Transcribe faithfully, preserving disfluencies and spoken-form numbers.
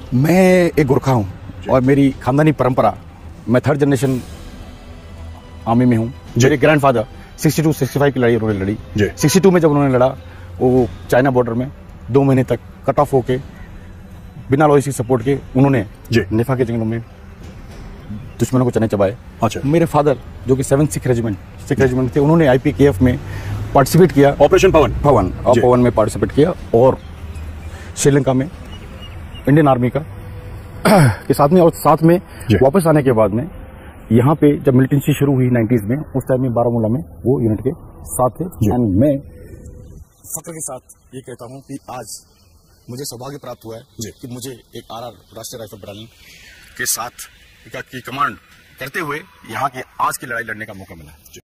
मैं एक गोरखा हूँ और मेरी खानदानी परंपरा, मैं थर्ड जनरेशन आर्मी में हूँ। मेरे grandfather sixty two sixty five की लड़ाई उन्होंने लड़ी। सिक्सटी टू में जब उन्होंने लड़ा, वो चाइना बॉर्डर में दो महीने तक कट ऑफ होके बिना लॉजिस्टिक सपोर्ट के उन्होंने नेफा के जंगलों में दुश्मनों को चने चबाए। अच्छा। मेरे फादर जो कि seven Sikh regiment Sikh regiment थे, उन्होंने आईपीकेएफ में पार्टिसिपेट किया, ऑपरेशन पवन पवन और पवन में पार्टिसिपेट किया, और श्रीलंका में इंडियन आर्मी का के साथ में, और साथ में वापस आने के बाद में यहाँ पे जब मिलिटेंसी शुरू हुई नाइन्टीज में, उस टाइम में बारामूला में वो यूनिट के साथ थे। एंड मैं फख्र के साथ ये कहता हूँ कि आज मुझे सौभाग्य प्राप्त हुआ है कि मुझे एक R R Rashtriya rifle battalion के साथ की कमांड करते हुए यहाँ की आज की लड़ाई लड़ने का मौका मिला।